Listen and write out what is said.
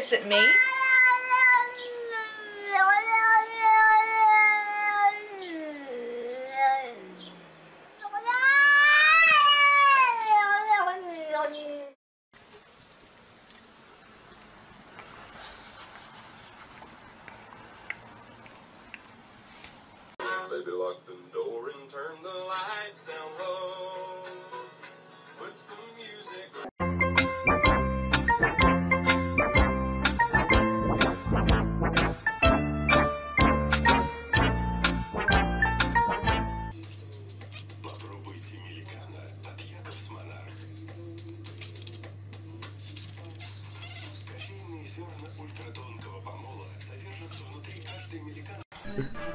hiss at me? Baby, lock the door and turn the lights down low. Put some music. Попробуйте Миликана от Якобс-Монарх. Кофейные зерна ультратонкого помола содержатся внутри каждой Миликана.